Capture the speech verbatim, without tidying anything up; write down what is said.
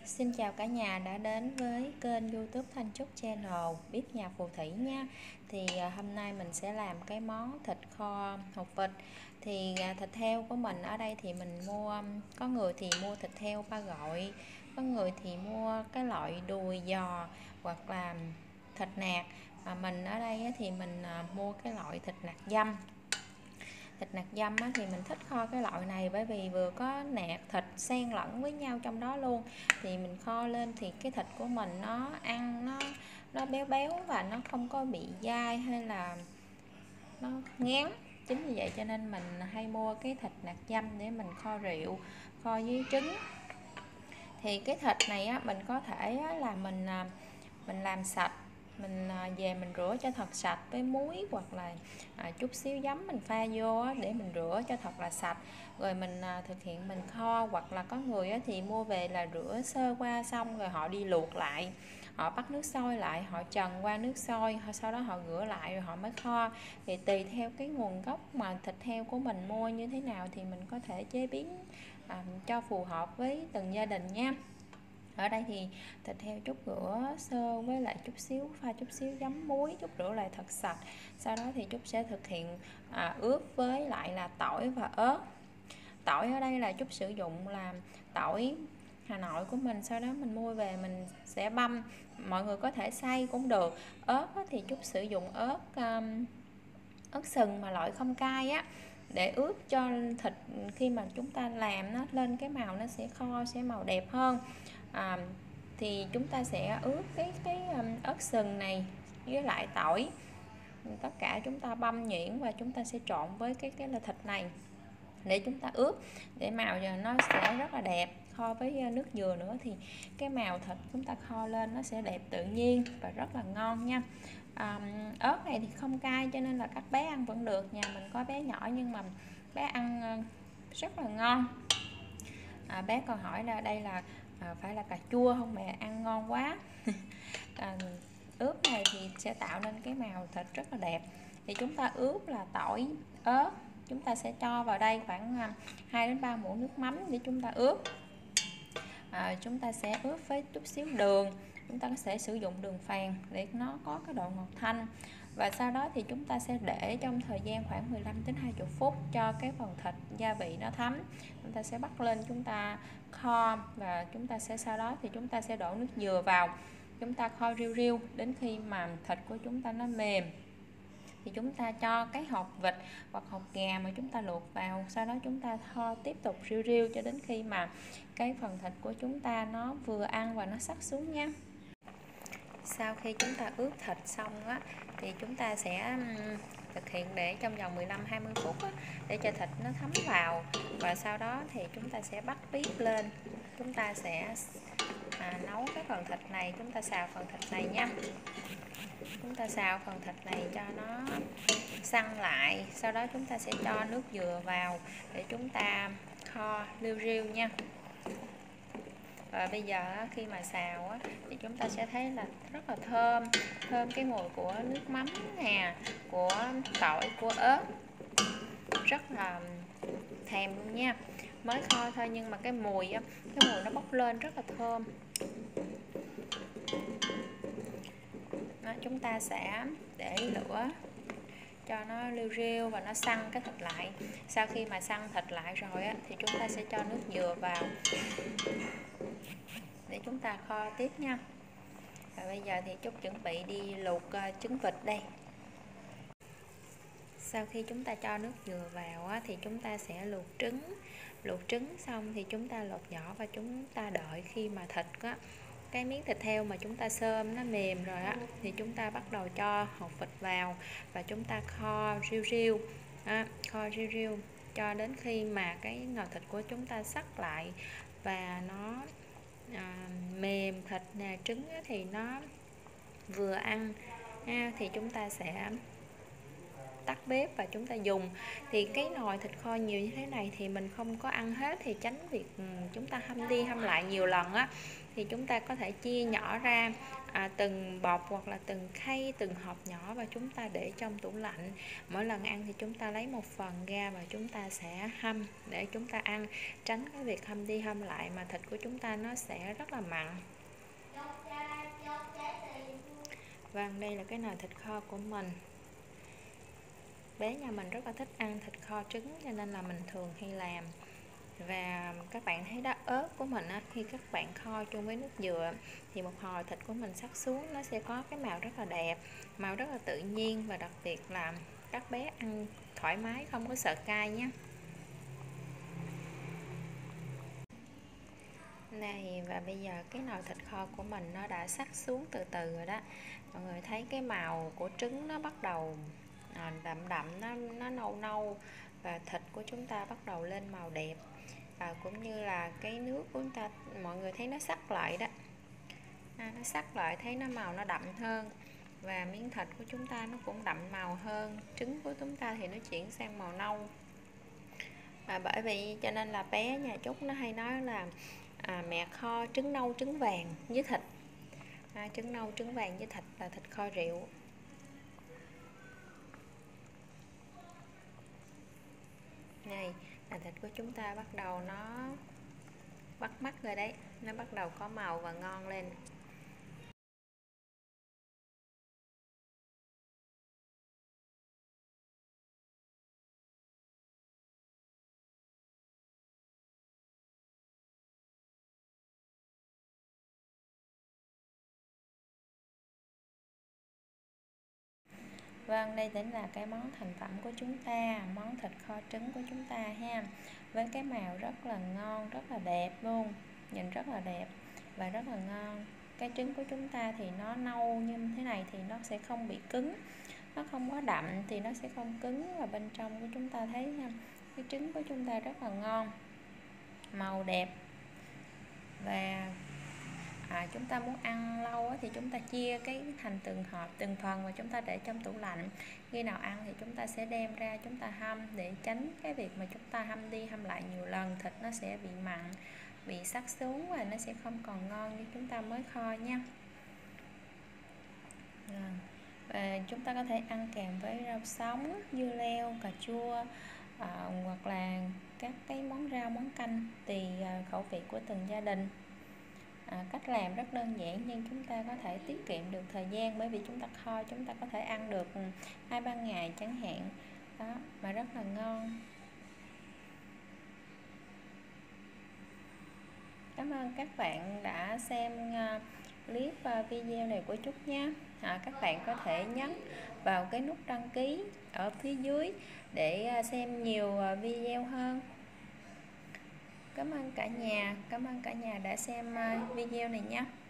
Xin chào cả nhà đã đến với kênh YouTube Thanh Trúc Channel Bếp Nhà Phù Thủy nha. Thì à, hôm nay mình sẽ làm cái món thịt kho hột vịt. Thì à, thịt heo của mình ở đây thì mình mua, có người thì mua thịt heo ba gọi, có người thì mua cái loại đùi giò hoặc là thịt nạc. Mà mình ở đây thì mình à, mua cái loại thịt nạc dăm. Thịt nạc dăm á, thì mình thích kho cái loại này bởi vì vừa có nạc thịt xen lẫn với nhau trong đó luôn, thì mình kho lên thì cái thịt của mình nó ăn nó nó béo béo và nó không có bị dai hay là nó ngán. Chính vì vậy cho nên mình hay mua cái thịt nạc dăm để mình kho rượu, kho với trứng. Thì cái thịt này á, mình có thể á, là mình mình làm sạch, mình về mình rửa cho thật sạch với muối hoặc là à, chút xíu giấm mình pha vô á, để mình rửa cho thật là sạch, rồi mình à, thực hiện mình kho. Hoặc là có người á, thì mua về là rửa sơ qua xong rồi họ đi luộc lại, họ bắt nước sôi lại, họ trần qua nước sôi, sau đó họ rửa lại rồi họ mới kho. Thì tùy theo cái nguồn gốc mà thịt heo của mình mua như thế nào thì mình có thể chế biến à, cho phù hợp với từng gia đình nha. Ở đây thì thịt heo chút rửa sơ với lại chút xíu pha chút xíu giấm muối, chút rửa lại thật sạch. Sau đó thì chút sẽ thực hiện à, ướp với lại là tỏi và ớt. Tỏi ở đây là chút sử dụng là tỏi Hà Nội của mình, sau đó mình mua về mình sẽ băm, mọi người có thể xay cũng được. Ớt thì chút sử dụng ớt um, ớt sừng mà loại không cay á, để ướp cho thịt khi mà chúng ta làm nó lên cái màu nó sẽ kho sẽ màu đẹp hơn. À, thì chúng ta sẽ ướp cái cái ớt sừng này với lại tỏi, tất cả chúng ta băm nhuyễn và chúng ta sẽ trộn với cái cái là thịt này để chúng ta ướp, để màu giờ nó sẽ rất là đẹp. Kho với nước dừa nữa thì cái màu thịt chúng ta kho lên nó sẽ đẹp tự nhiên và rất là ngon nha. À, ớt này thì không cay cho nên là các bé ăn vẫn được. Nhà mình có bé nhỏ nhưng mà bé ăn rất là ngon. À, bé còn hỏi là đây là à, phải là cà chua không mẹ, ăn ngon quá. à, ướp này thì sẽ tạo nên cái màu thịt rất là đẹp. Thì chúng ta ướp là tỏi, ớt, chúng ta sẽ cho vào đây khoảng hai đến ba muỗng nước mắm để chúng ta ướp. À, chúng ta sẽ ướp với chút xíu đường, chúng ta sẽ sử dụng đường phèn để nó có cái độ ngọt thanh. Và sau đó thì chúng ta sẽ để trong thời gian khoảng mười lăm đến hai mươi phút cho cái phần thịt gia vị nó thấm. Chúng ta sẽ bắt lên chúng ta kho, và chúng ta sẽ sau đó thì chúng ta sẽ đổ nước dừa vào, chúng ta kho riu riu đến khi mà thịt của chúng ta nó mềm. Thì chúng ta cho cái hột vịt hoặc hột gà mà chúng ta luộc vào, sau đó chúng ta kho tiếp tục riu riu cho đến khi mà cái phần thịt của chúng ta nó vừa ăn và nó sắc xuống nha. Sau khi chúng ta ướp thịt xong á, thì chúng ta sẽ thực hiện để trong vòng mười lăm đến hai mươi phút á, để cho thịt nó thấm vào. Và sau đó thì chúng ta sẽ bắt bếp lên, chúng ta sẽ à, nấu cái phần thịt này, chúng ta xào phần thịt này nha. Chúng ta xào phần thịt này cho nó săn lại, sau đó chúng ta sẽ cho nước dừa vào để chúng ta kho liu riu nha. Và bây giờ khi mà xào thì chúng ta sẽ thấy là rất là thơm, thơm cái mùi của nước mắm nè, của tỏi, của ớt, rất là thèm luôn nha. Mới kho thôi nhưng mà cái mùi cái mùi nó bốc lên rất là thơm. Đó, chúng ta sẽ để lửa cho nó liu riu và nó săn cái thịt lại. Sau khi mà săn thịt lại rồi á, thì chúng ta sẽ cho nước dừa vào để chúng ta kho tiếp nha. Và bây giờ thì Trúc chuẩn bị đi luộc uh, trứng vịt đây. Sau khi chúng ta cho nước dừa vào á, thì chúng ta sẽ luộc trứng. Luộc trứng xong thì chúng ta lột vỏ và chúng ta đợi khi mà thịt á, cái miếng thịt heo mà chúng ta xơm nó mềm rồi á, thì chúng ta bắt đầu cho hột vịt vào và chúng ta kho riu riu, à, kho riu riu cho đến khi mà cái nồi thịt của chúng ta sắc lại và nó à, mềm thịt nè, trứng thì nó vừa ăn ha, thì chúng ta sẽ tắt bếp và chúng ta dùng. Thì cái nồi thịt kho nhiều như thế này thì mình không có ăn hết, thì tránh việc chúng ta hâm đi hâm lại nhiều lần á, thì chúng ta có thể chia nhỏ ra à, từng bọc hoặc là từng khay, từng hộp nhỏ và chúng ta để trong tủ lạnh. Mỗi lần ăn thì chúng ta lấy một phần ra và chúng ta sẽ hâm để chúng ta ăn, tránh cái việc hâm đi hâm lại mà thịt của chúng ta nó sẽ rất là mặn. Vâng, đây là cái nồi thịt kho của mình. Bé nhà mình rất là thích ăn thịt kho trứng cho nên là mình thường hay làm. Và các bạn thấy đó, ớt của mình á, khi các bạn kho chung với nước dừa thì một hồi thịt của mình sắc xuống nó sẽ có cái màu rất là đẹp, màu rất là tự nhiên, và đặc biệt là các bé ăn thoải mái, không có sợ cay nhé. Này, và bây giờ cái nồi thịt kho của mình nó đã sắc xuống từ từ rồi đó. Mọi người thấy cái màu của trứng nó bắt đầu à, đậm đậm, nó, nó nâu nâu, và thịt của chúng ta bắt đầu lên màu đẹp. À, cũng như là cái nước của chúng ta, mọi người thấy nó sắc lại đó, à, nó sắc lại, thấy nó màu nó đậm hơn, và miếng thịt của chúng ta nó cũng đậm màu hơn. Trứng của chúng ta thì nó chuyển sang màu nâu. À, bởi vậy cho nên là bé nhà Trúc nó hay nói là à, mẹ kho trứng nâu trứng vàng với thịt. À, trứng nâu trứng vàng với thịt là thịt kho rượu. Này là thịt của chúng ta bắt đầu nó bắt mắt rồi đấy, nó bắt đầu có màu và ngon lên. Vâng, đây chính là cái món thành phẩm của chúng ta, món thịt kho trứng của chúng ta ha. Với cái màu rất là ngon, rất là đẹp luôn, nhìn rất là đẹp và rất là ngon. Cái trứng của chúng ta thì nó nâu như thế này thì nó sẽ không bị cứng, nó không có đậm thì nó sẽ không cứng, và bên trong của chúng ta thấy ha, cái trứng của chúng ta rất là ngon, màu đẹp. Và à, chúng ta muốn ăn lâu thì chúng ta chia cái thành từng hộp, từng phần, và chúng ta để trong tủ lạnh. Khi nào ăn thì chúng ta sẽ đem ra chúng ta hâm, để tránh cái việc mà chúng ta hâm đi hâm lại nhiều lần, thịt nó sẽ bị mặn, bị sắc xuống và nó sẽ không còn ngon như chúng ta mới kho nha. Và chúng ta có thể ăn kèm với rau sống, dưa leo, cà chua, à, hoặc là các cái món rau, món canh tùy khẩu vị của từng gia đình. À, cách làm rất đơn giản nhưng chúng ta có thể tiết kiệm được thời gian, bởi vì chúng ta kho chúng ta có thể ăn được hai ba ngày chẳng hạn đó, mà rất là ngon. Cảm ơn các bạn đã xem clip video này của Trúc nhé. À, các bạn có thể nhấn vào cái nút đăng ký ở phía dưới để xem nhiều video hơn. Cảm ơn cả nhà, cảm ơn cả nhà đã xem video này nhé.